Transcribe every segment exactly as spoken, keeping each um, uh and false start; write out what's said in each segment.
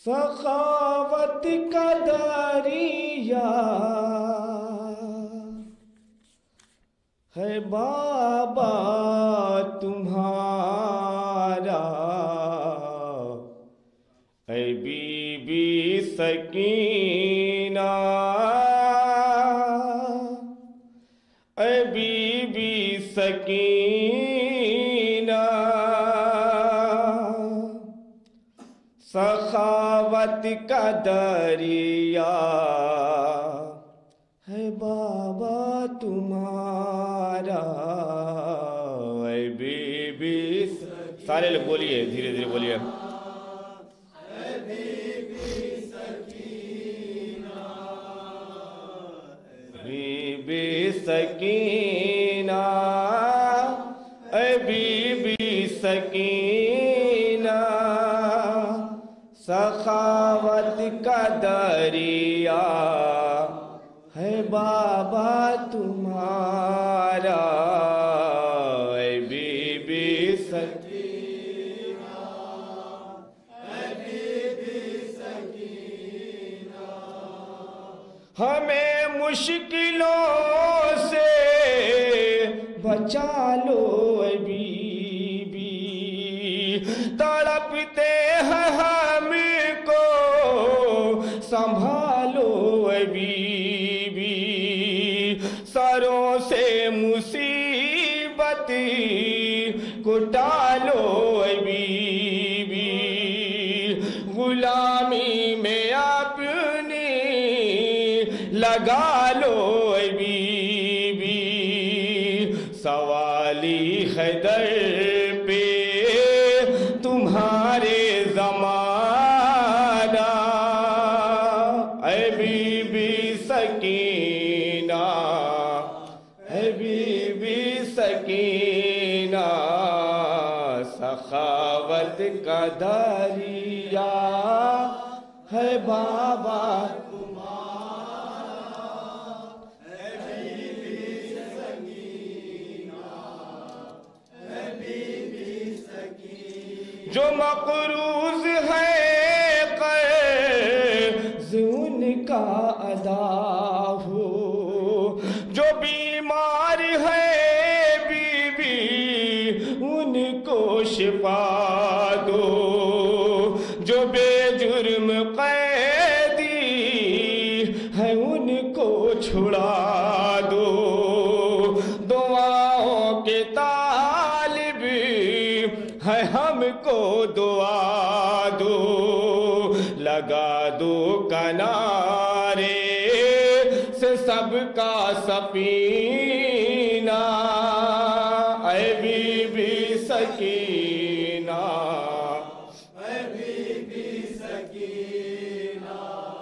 سخاوت کا دریا ہے بابا تمہارا، اے بی بی سکینہ، اے بی بی سکینہ، سخاوت کا دریا ہے بابا تمہارا، اے بی بی سکینہ. سارے لوگ بولیے، دھیرے دھیرے بولیے. اے بی بی سکینہ، بی بی سکینہ، اے بی بی سکینہ، سخاوت کا دریا ہے بابا تمہارا، اے بی بی سکینہ، اے بی بی سکینہ. ہمیں مشکلوں سے بچا لو اے بی بی، تڑپتے ہیں ہم کو سنبھالو اے بی بی، سروں سے مصیبت کو ٹالو اے بی بی، غلامی میں اپنی لگا لو اے بی بی، سوالی حیدر پہ تمہارے زمانہ، اے بی بی سکینہ، اے بی بی سکینہ، سخاوت کا دریا ہے بابا تمہارا، اے بی بی سکینہ، اے بی بی سکینہ. جو مقروض ہے قرض ان کا ادا ہو، جو بیمار ہے بی بی ان کو شفا دو، جو بے جرم قیدی ہے ان کو چھڑا دو، دعاؤں کے طالب ہے ہم کو دعا دو، لگا دو کنارے سے سب کا سفینہ، اے بی بی سکینہ، اے بی بی سکینہ،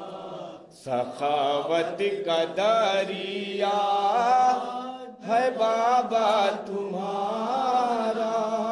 سخاوت کا دریا ہے بابا تمہارا،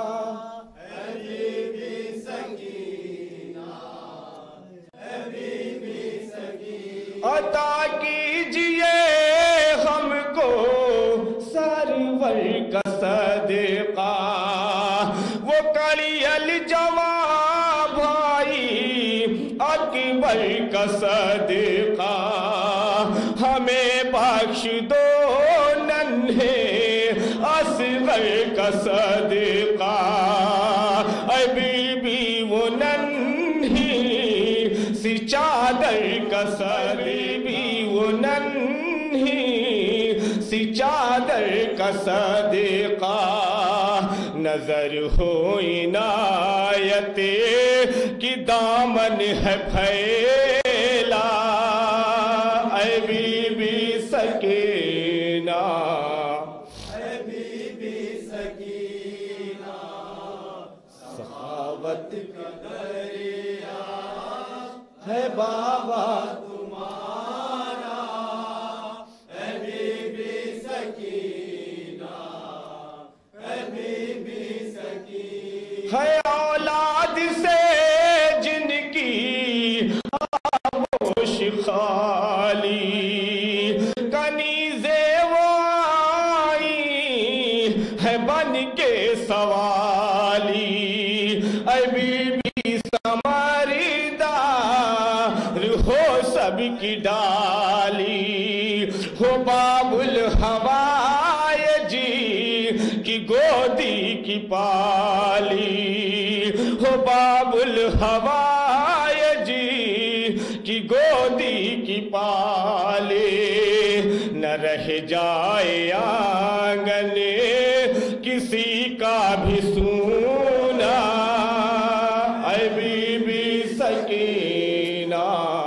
عطا کیجئے ہم کو سرور کا صدقہ، وہ کڑی الجواب بھائی اکبر کا صدقہ، ہمیں بخش دو ننھے اصغر کا صدقہ، اے بی بی وہ ننھی سی چادر کا صدقہ، وہ ننھی سی چادر کا صدقہ، نظر ہو عنایت کی دامن ہے پھیلا، اے بی بی سکینہ، اے بی بی سکینہ، سخاوت کا دریا ہے بابا تمہارا، اے بی بی سکینہ، اے بی بی سکینہ. ہے اولاد سے جن کی آغوش خالی، کنیزیں وہ آئی ہے بن کے سوالی، اے بی بی سمردہ ہو سب کی ڈالی، ہو باب الحوائجی کی گودی کی پالی، ہو باب الحوائجی کی گودی کی پالی، نہ رہ جائے آنگن کسی کا بھی سونا، اے بی بی سکینہ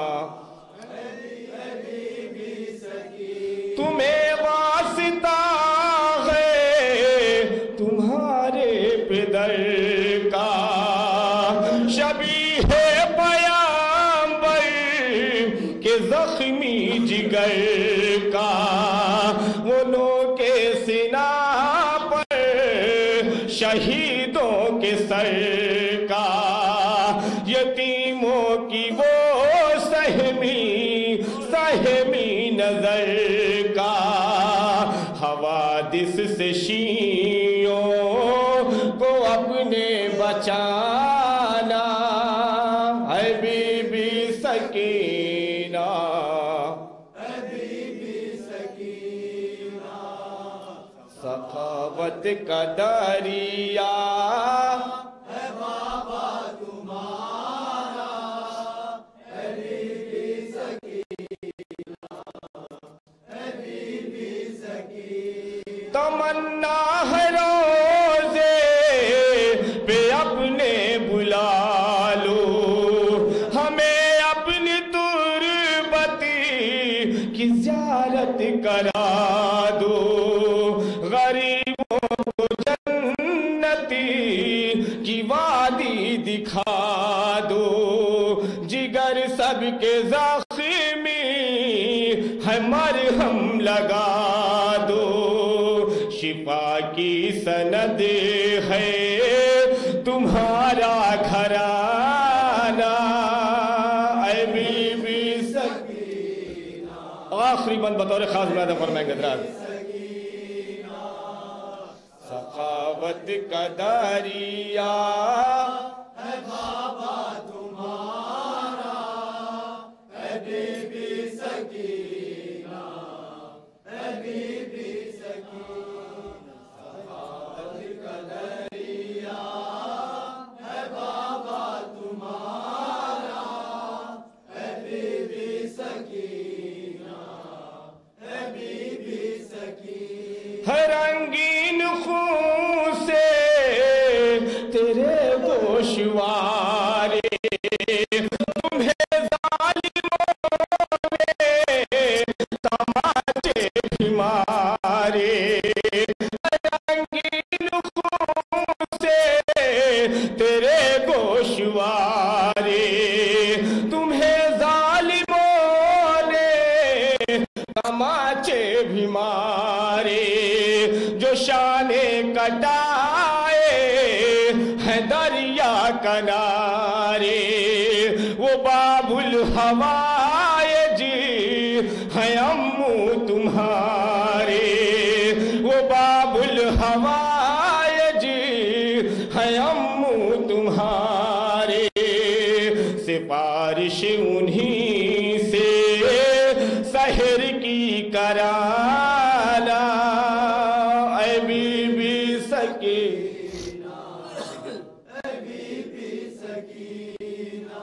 تمہیں واسطہ ہے تمہارے پدر کا، شبیہ پیامبر کے زخمی جگر کا، وہ نوکے سینہ پر شہیدوں کے سر کا، یتیموں کی وہ سہمی سہمی نظر کا، حوادث سے شیعوں کو اپنے بچانا، اے بی بی سکینہ سخاوت کا دریا ہے بابا تمہارا، اے بی بی سکینہ، اے بی بی سکینہ، تمنا ہے روزے پہ اپنے بلا لو، ہمیں اپنی تربتی کی زیارت کرا دو، غریبوں کو جنتی کی وادی دکھا دو، جگر سب کے زخمی ہے مرہم لگا دو، شفا کی سند ہے تمہارا گھرانہ، اے بی بی سکینہ، آخری بند بطور خاص مدد فرمائیں گے حضرات، سخاوت کا دریا ہے بابا تمہارا، اے بی بی سکینہ، اے بی بی سکینہ، سخاوت کا دریا ہے بابا تمہارا، اے بی بی سکینہ، اے بی بی سکینہ، ہے رنگین خون سے تیرے گوشوارے، تمہیں ظالموں نے تماچے بھی مارے، رنگین خون سے تیرے گوشوارے، تمہیں ظالموں نے تماچے بھی مارے، جو شانے کٹائے ہیں دریا کنارے، وہ باب الحوائجی ہیں امو تمہارے، وہ باب الحوائجی ہیں امو تمہارے، سفارش انہی سے سحر کی کرانا، اے بی بی سکینہ، اے بی بی سکینہ،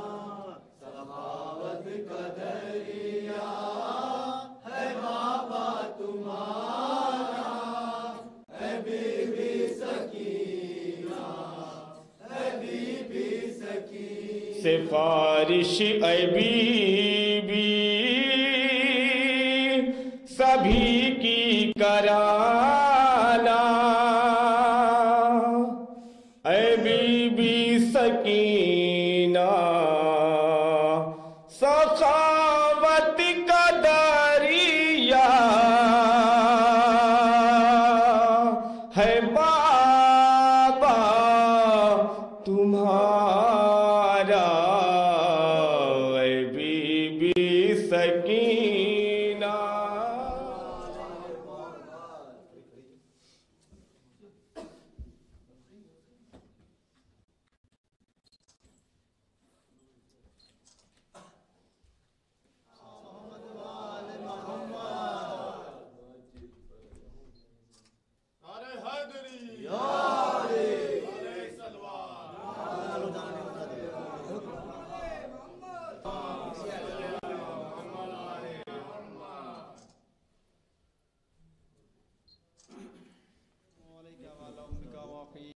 سخاوت کا دریا ہے بابا تمہارا، اے بی بی سکینہ، اے بی بی سکینہ، سفارش اے بی بی سبھی کی کرانا، اے بی بی سکینہ، سخاوت کا دریا ہے بابا تمہارا، اے بی بی سکینہ۔